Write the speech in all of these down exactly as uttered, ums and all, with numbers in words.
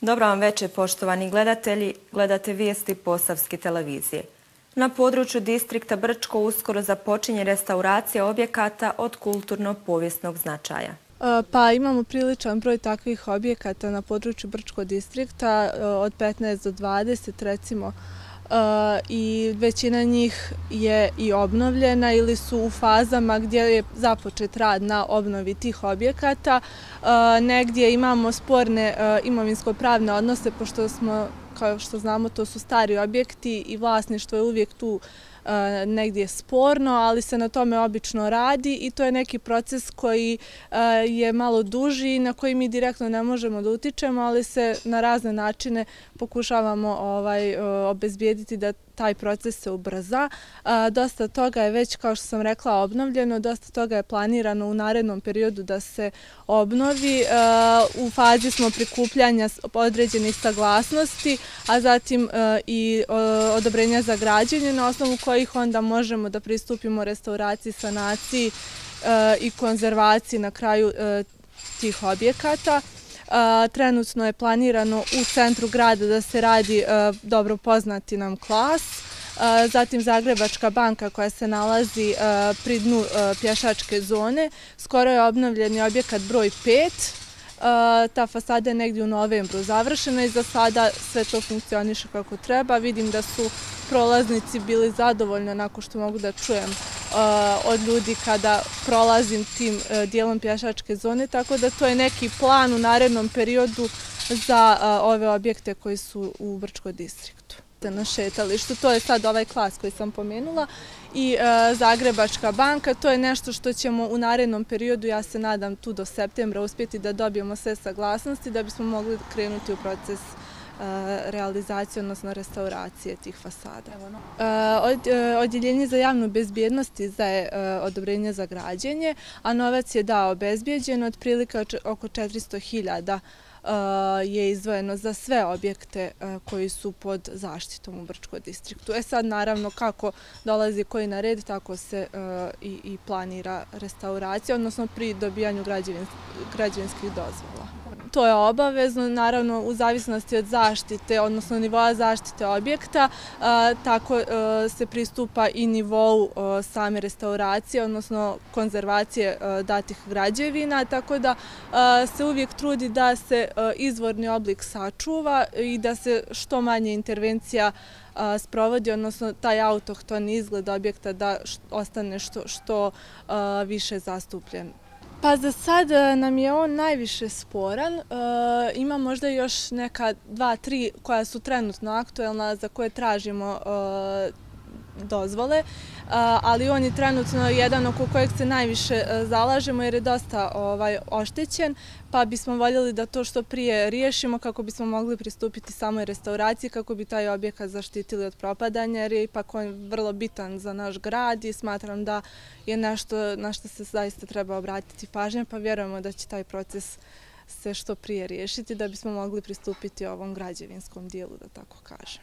Dobro vam večer, poštovani gledatelji. Gledate vijesti Posavske televizije. Na području distrikta Brčko uskoro započinje restauracija objekata od kulturno-povijesnog značaja. Pa imamo priličan broj takvih objekata na području Brčko distrikta, od petnaest do dvadeset recimo, i većina njih je i obnovljena ili su u fazama gdje je započet rad na obnovi tih objekata. Negdje imamo sporne imovinsko-pravne odnose, pošto smo, kao što znamo, to su stari objekti i vlasništvo je uvijek tu negdje sporno, ali se na tome obično radi i to je neki proces koji je malo duži i na koji mi direktno ne možemo da utičemo, ali se na razne načine pokušavamo obezbijediti da taj proces se ubrza. Dosta toga je već, kao što sam rekla, obnovljeno, dosta toga je planirano u narednom periodu da se obnovi. U fazi smo prikupljanja određenih saglasnosti, a zatim i odobrenja za građenje, na osnovu kojih onda možemo da pristupimo restauraciji, sanaciji i konzervaciji na kraju tih objekata. Trenutno je planirano u centru grada da se radi dobro poznati nam Klas, zatim Zagrebačka banka koja se nalazi pri dnu pješačke zone. Skoro je obnovljeni objekat broj pet. Ta fasada je negdje u novembru završena i za sada sve to funkcioniše kako treba. Vidim da su prolaznici bili zadovoljni nakon što mogu da čujem od ljudi kada prolazim tim dijelom pješačke zone, tako da to je neki plan u narednom periodu za ove objekte koji su u Brčko distriktu. Na šetalištu, to je sad ovaj Klas koji sam pomenula i Zagrebačka banka, to je nešto što ćemo u narednom periodu, ja se nadam tu do septembra, uspjeti da dobijemo sve saglasnosti da bismo mogli krenuti u proces realizacije, odnosno restauracije tih fasada. Odjeljenje za javnu bezbjednost izdaje odobrenje za građenje, a novac je da obezbijeđen, otprilike oko četiristo hiljada je izdvojeno za sve objekte koji su pod zaštitom u Brčko distriktu. E sad, naravno, kako dolazi koji na red, tako se i planira restauracija, odnosno pri dobijanju građevinskih dozvola. To je obavezno, naravno, u zavisnosti od zaštite, odnosno nivoa zaštite objekta, tako se pristupa i nivou same restauracije, odnosno konzervacije datih građevina, tako da se uvijek trudi da se izvorni oblik sačuva i da se što manje intervencija sprovodi, odnosno taj autohtoni izgled objekta da ostane što više zastupljen. Pa za sad nam je on najviše sporan. Ima možda još neka dva, tri koja su trenutno aktuelna za koje tražimo dozvole, ali on je trenutno jedan oko kojeg se najviše zalažemo jer je dosta oštećen, pa bismo voljeli da to što prije riješimo kako bismo mogli pristupiti samoj restauraciji, kako bi taj objekat zaštitili od propadanja, jer je ipak on vrlo bitan za naš grad i smatram da je nešto na što se zaista treba obratiti pažnje, pa vjerujemo da će taj proces se što prije riješiti da bismo mogli pristupiti ovom građevinskom dijelu, da tako kažem.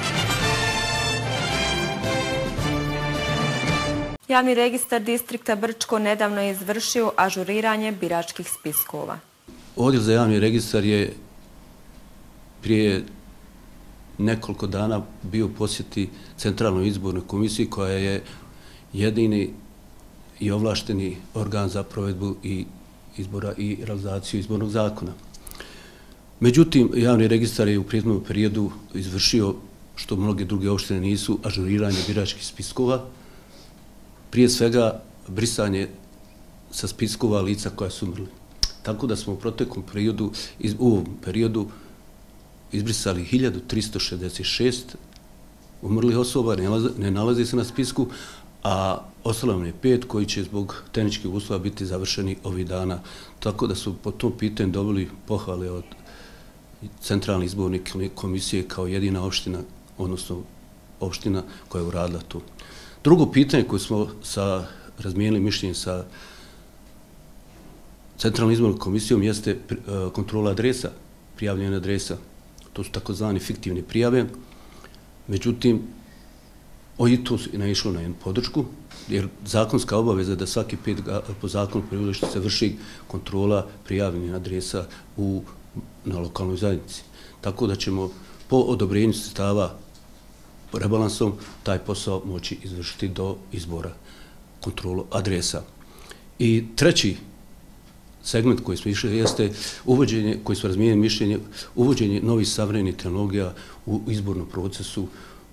Javni registar distrikta Brčko nedavno je izvršio ažuriranje biračkih spiskova. Odjel za javni registar je prije nekoliko dana bio u posjeti Centralnoj izbornoj komisiji koja je jedini i ovlašteni organ za provedbu i izbora i realizaciju izbornog zakona. Međutim, javni registar je u prethodnom periodu izvršio, što mnoge druge opštine nisu, ažuriranje biračkih spiskova, prije svega brisanje sa spiskova lica koja su umrli. Tako da smo u proteklom periodu, u ovom periodu izbrisali hiljadu tristo šezdeset šest umrlih osoba, ne nalazi se na spisku, a ostalo nam je pet koji će zbog tehničkih uslova biti završeni ovih dana. Tako da su po tom pitanju dobili pohvale od Centralne izborne komisije kao jedina opština, odnosno opština koja je uradila to. Drugo pitanje koje smo razmijenili mišljenje sa Centralnom izbornom komisijom jeste kontrola adresa, prijavljena adresa. To su takozvani fiktivne prijave. Međutim, i to je naišlo na jednu podršku, jer zakonska obaveza je da svaki pet po zakonu prebivališta se vrši kontrola prijavljenih adresa na lokalnoj zajednici. tako da ćemo po odobrenju sredstava rebalansom taj posao moći izvršiti do izbora, kontrolu adresa. I treći segment koji smo išli jeste uvođenje, koji smo razmijenili mišljenje, uvođenje novih savremenih tehnologija u izbornom procesu,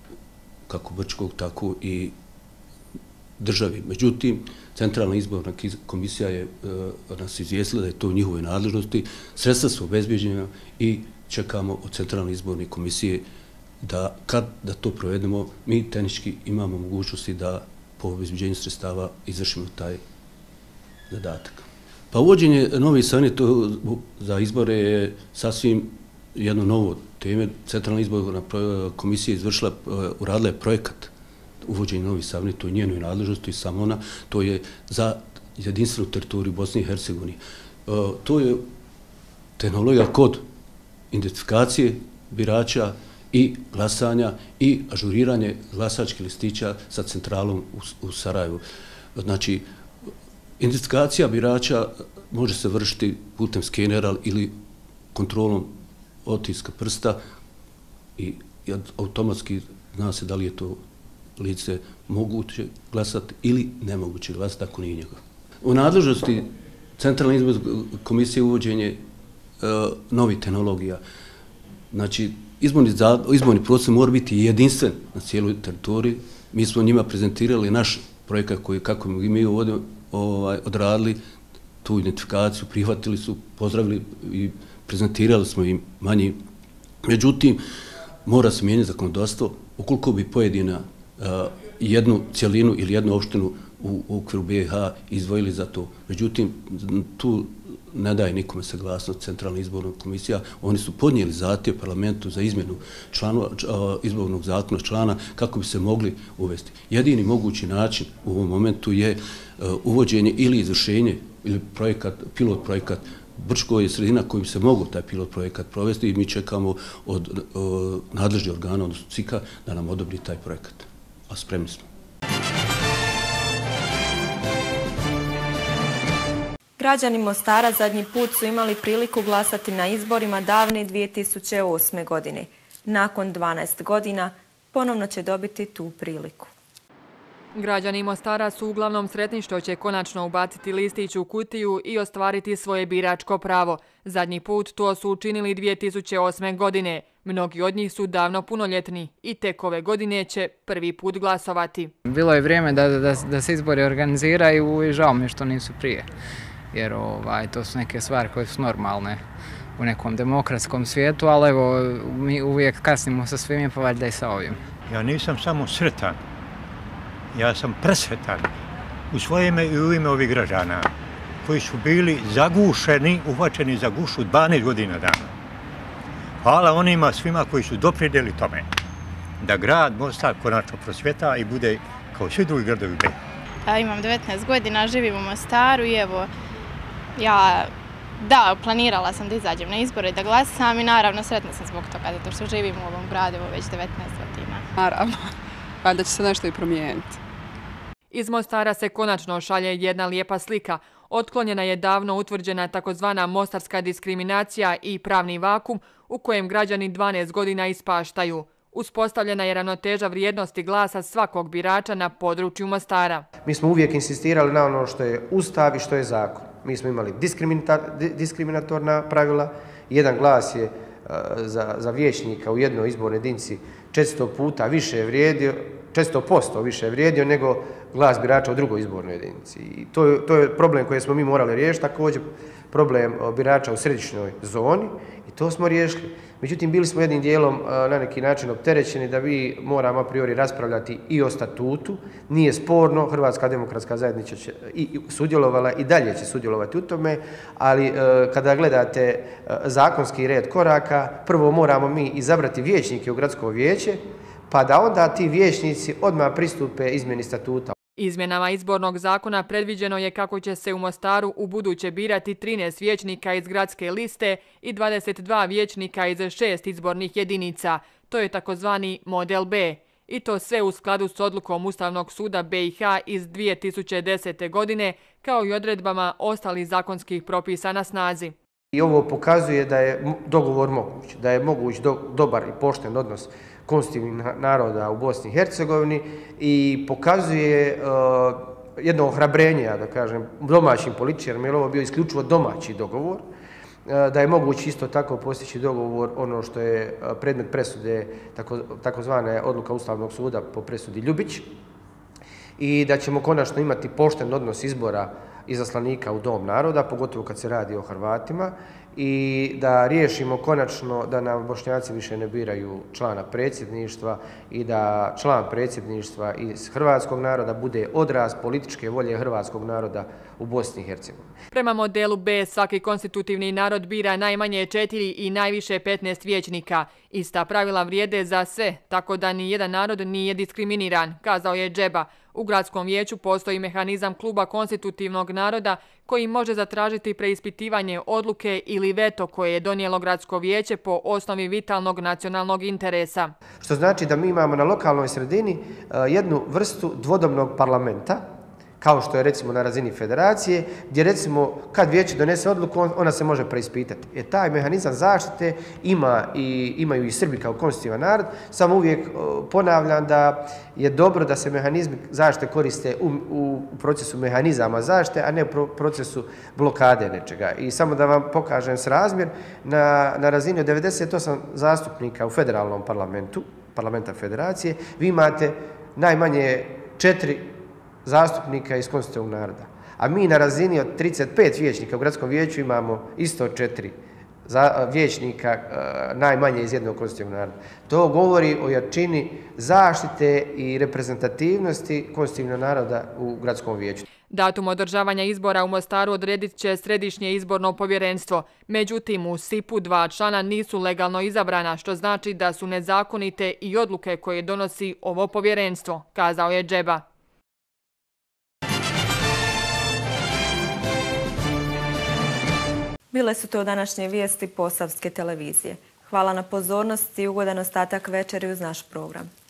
kako Brčkog, tako i državi. Međutim, Centralna izborna komisija je uh, nas izvijestila da je to u njihovoj nadležnosti, sredstva su obezbeđena i čekamo od Centralne izborne komisije da kad da to provedemo, mi tehnički imamo mogućnosti da po obezbeđenju sredstava izvršimo taj zadatak. Pa uvođenje novih savjeta za izbore je sasvim jedno novo teme. Centralna izborna komisija izvršila, uradila je projekat uvođenja novih savjeta, to je njenoj nadležnosti, samo ona, to je za jedinstvenu teritoriju Bosne i Hercegovine. To je tehnologija kod identifikacije birača i glasanja i ažuriranje glasačkih listića sa centralom u, u Sarajevu. Znači, identifikacija birača može se vršiti putem skenera ili kontrolom otiska prsta i automatski zna se da li je to lice moguće glasati ili nemoguće glasati ako nije njegov. U nadležnosti Centralne izborne komisije uvođenje uh, novih tehnologija. Znači, izborni, izborni proces mora biti jedinstven na cijeloj teritoriji. Mi smo njima prezentirali naš projekat koji, kako mi ovdje ovaj, odradili tu identifikaciju, prihvatili su, pozdravili i prezentirali smo im manji. Međutim, mora se mijenjati zakonodavstvo ukoliko bi pojedina uh, jednu cjelinu ili jednu opštinu u, u okviru B i H izdvojili za to. Međutim, tu ne daje nikome saglasnost Centralna izborna komisija. Oni su podnijeli zahtjev parlamentu za izmjenu članova, izbornog zakona člana kako bi se mogli uvesti. Jedini mogući način u ovom momentu je uvođenje ili izvršenje ili projekat, pilot projekat. Brčko je sredina kojim se mogu taj pilot projekat provesti i mi čekamo od nadležnih organa, odnosno C I K-a, da nam odobri taj projekat. A spremni smo. Građani Mostara zadnji put su imali priliku glasati na izborima davne dvije tisuće osme. godine. Nakon dvanaest godina ponovno će dobiti tu priliku. Građani Mostara su uglavnom sretni što će konačno ubaciti listić u kutiju i ostvariti svoje biračko pravo. Zadnji put to su učinili dvije tisuće osme. godine. Mnogi od njih su davno punoljetni i tek ove godine će prvi put glasovati. Bilo je vrijeme da, da, da se izbori organiziraju i žao mi što nisu prije. Jer ovaj, to su neke stvari koje su normalne u nekom demokratskom svijetu, ali evo, mi uvijek kasnimo sa svim, pa valjda i sa ovim. Ja nisam samo sretan, ja sam presretan u svoje ime i u ime ovih građana koji su bili zagušeni, uhvaćeni za gušu dvanaest godina dana. Hvala onima svima koji su doprinijeli tome da grad Mostar konačno prosvjeta i bude kao svi drugi gradovi u B. Ja imam devetnaest godina, živim u Mostaru i evo, ja, da, planirala sam da izađem na izbore i da glasam i naravno sretna sam zbog toga, zato što živim u ovom gradu već devetnaest godina. Naravno, pa da će se nešto i promijeniti. Iz Mostara se konačno šalje jedna lijepa slika. Otklonjena je davno utvrđena takozvana mostarska diskriminacija i pravni vakum u kojem građani dvanaest godina ispaštaju. Uspostavljena je ravnoteža vrijednosti glasa svakog birača na području Mostara. Mi smo uvijek insistirali na ono što je ustav i što je zakon. Mi smo imali diskriminatorna pravila. Jedan glas je za, za vijećnika u jednoj izbornoj jedinici četiristo puta više vrijedio, četiristo posto više vrijedio nego glas birača u drugoj izbornoj jedinici. I to je, to je problem koji smo mi morali riješiti, također problem birača u središnjoj zoni i to smo riješili. Međutim, bili smo jednim dijelom na neki način opterećeni da vi moramo a priori raspravljati i o statutu. Nije sporno, Hrvatska demokratska zajednica će i sudjelovala i dalje će sudjelovati u tome, ali kada gledate zakonski red koraka, prvo moramo mi izabrati vijećnike u gradsko vijeće, pa da onda ti vijećnici odmah pristupe izmjeni statuta. Izmjenama izbornog zakona predviđeno je kako će se u Mostaru u buduće birati trinaest vijećnika iz gradske liste i dvadeset dva vijećnika iz šest izbornih jedinica. To je takozvani model B. I to sve u skladu s odlukom Ustavnog suda B i H iz dvije tisuće desete. godine, kao i odredbama ostalih zakonskih propisa na snazi. I ovo pokazuje da je dogovor moguć, da je moguć do, dobar i pošten odnos konstitutivnih naroda u Bosni i Hercegovini i pokazuje uh, jedno ohrabrenje, ja da kažem, domaćim političarima, jer ovo bio isključivo domaći dogovor, da je moguće isto tako postići dogovor ono što je predmet presude, tako, takozvane odluka Ustavnog suda po presudi Ljubić, i da ćemo konačno imati pošten odnos izbora izaslanika u Dom naroda, pogotovo kad se radi o Hrvatima, i da riješimo konačno da nam Bošnjaci više ne biraju člana predsjedništva i da član predsjedništva iz hrvatskog naroda bude odraz političke volje hrvatskog naroda u Bosni i Hercegovini. Prema modelu B, svaki konstitutivni narod bira najmanje četiri i najviše petnaest vijećnika. Ista pravila vrijede za sve, tako da ni jedan narod nije diskriminiran, kazao je Džeba. U gradskom vijeću postoji mehanizam kluba konstitutivnog naroda koji može zatražiti preispitivanje odluke ili veto koje je donijelo gradsko vijeće po osnovi vitalnog nacionalnog interesa. Što znači da mi imamo na lokalnoj sredini jednu vrstu dvodomnog parlamenta, kao što je recimo na razini federacije, gdje recimo kad vijeće donese odluku, ona se može preispitati. Jer taj mehanizam zaštite ima i, imaju i Srbi kao konstitutivan narod, samo uvijek ponavljam da je dobro da se mehanizmi zaštite koriste u, u procesu mehanizama zaštite, a ne u procesu blokade nečega. I samo da vam pokažem srazmjer, na, na razini od devedeset osam zastupnika u federalnom parlamentu, parlamenta federacije, vi imate najmanje četiri zastupnika iz konstitutivnog naroda. A mi na razini od trideset pet vijećnika u gradskom vijeću imamo isto četiri vijećnika najmanje iz jednog konstitutivnog naroda. To govori o jačini zaštite i reprezentativnosti konstitutivnog naroda u gradskom vijeću. Datum održavanja izbora u Mostaru odredit će Središnje izborno povjerenstvo. Međutim, u S I P-u dva člana nisu legalno izabrana, što znači da su nezakonite i odluke koje donosi ovo povjerenstvo, kazao je Džeba. Bile su to današnje vijesti Posavske televizije. Hvala na pozornosti i ugodan ostatak večeri uz naš program.